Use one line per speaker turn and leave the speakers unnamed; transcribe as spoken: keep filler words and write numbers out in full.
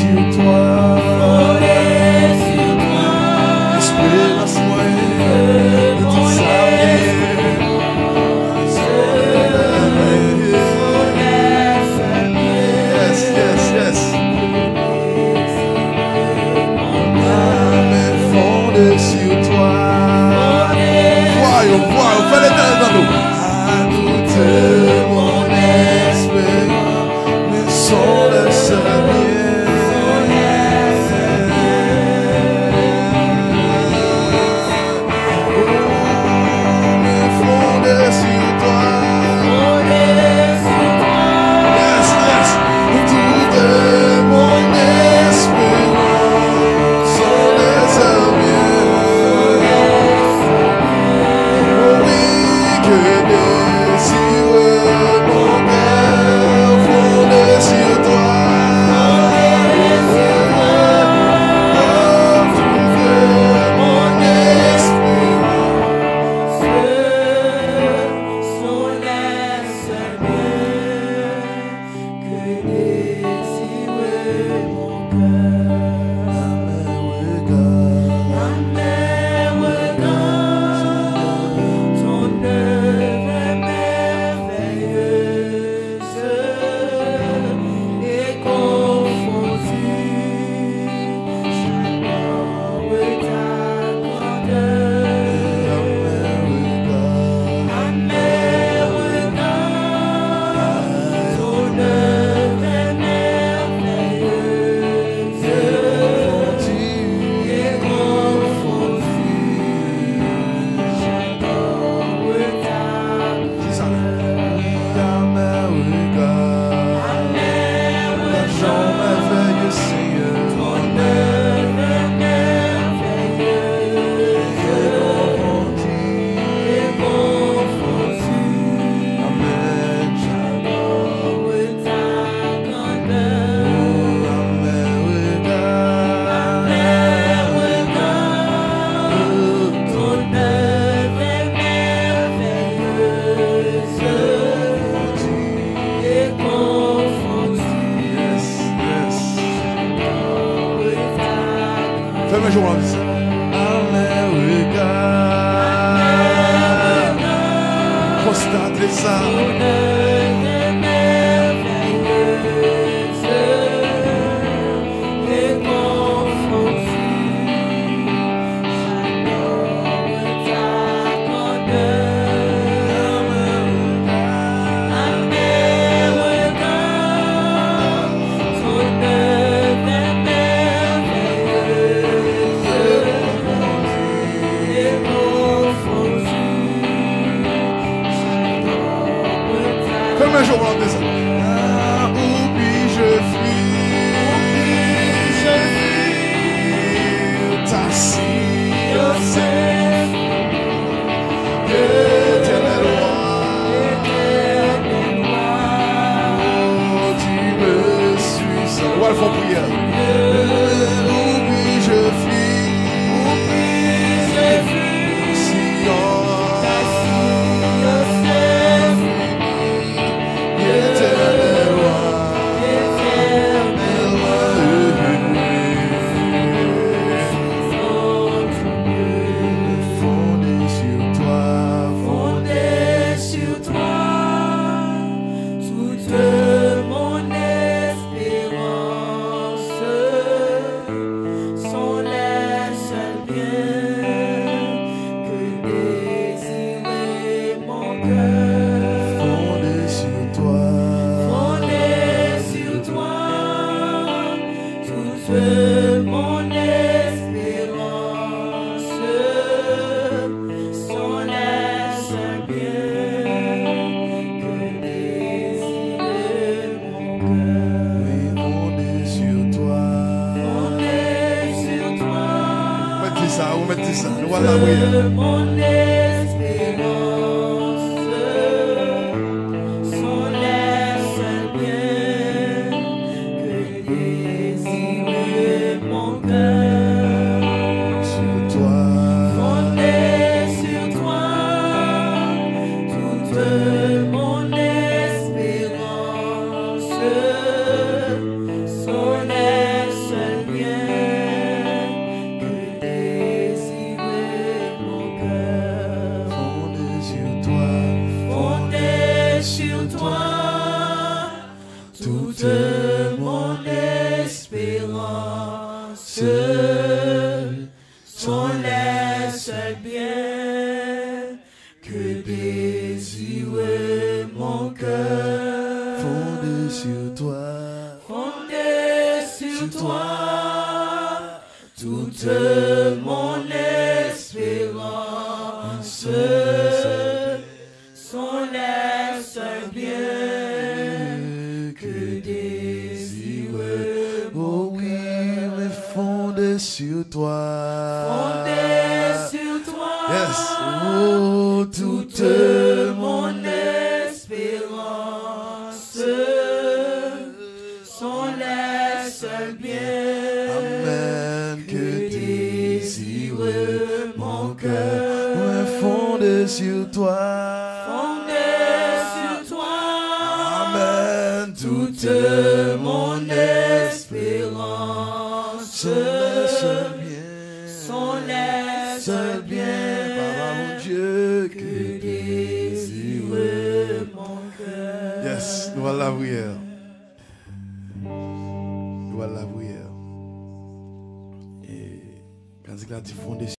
Son Seuls sont les seuls biens que désire mon cœur.
Fondé sur toi,
Fondé sur toi, toute mon espérance. Seuls sont les seuls biens que désire mon
oh oui,
cœur.
mais fondé sur toi.
Fondé sur toi,
Yes. Oh,
toute mon espérance. Sont les seuls biens
Amen,
que désire mon cœur.
ouais, fondé sur toi.
Fondé sur toi,
Amen,
toute mon espérance.
seul bien,
Sont les seuls biens,
Papa mon Dieu,
que désire mon cœur.
yes, nous allons la prière. Nous allons la prière. Et quand il a dit fondé